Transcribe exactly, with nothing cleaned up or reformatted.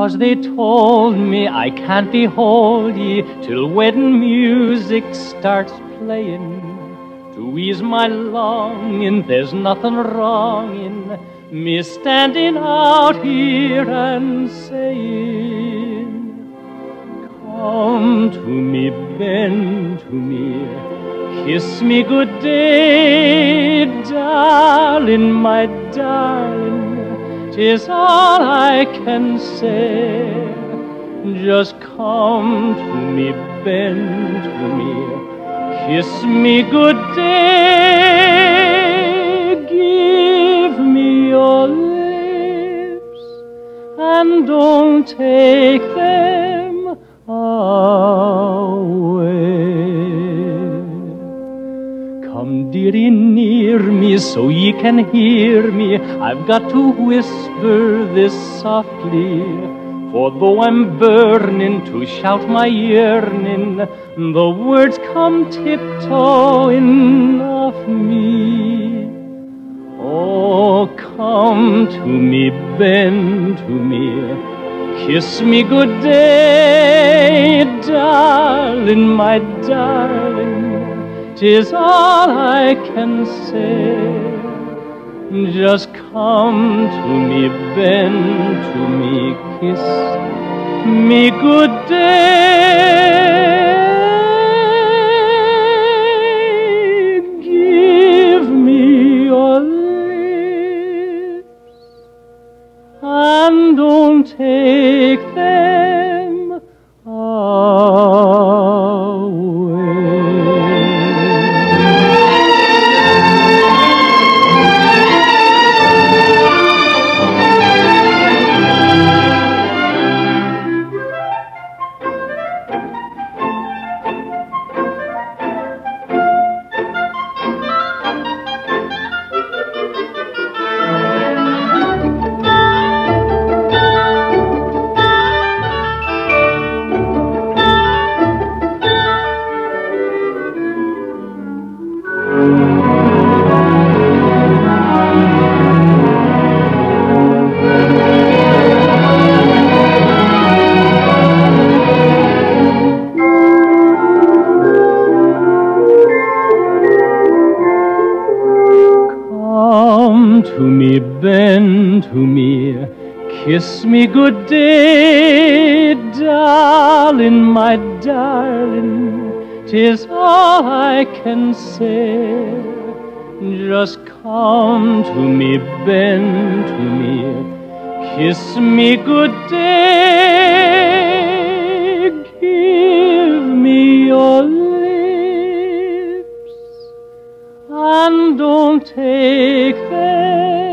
'cause they told me I can't behold ye till wedding music starts playing. To ease my longing, there's nothing wrong in me standing out here and saying, come to me, bend to me, kiss me good day, darling, my darling. 'Tis all I can say. Just come to me, bend to me, kiss me good day. Give me your lips and don't take them away. Come, dearie, near me so ye can hear me. I've got to whisper this softly, for though I'm burning to shout my yearning, the words come tiptoeing off me. Oh, come to me, bend to me, kiss me good day, darling, my darling. 'Tis all I can say. Just come to me, bend to me, kiss me good day. Give me your lips and don't take them away. Bend to me, kiss me good day, darling, my darling. 'Tis all I can say. Just come to me, bend to me, kiss me good day. Give me your lips and don't take them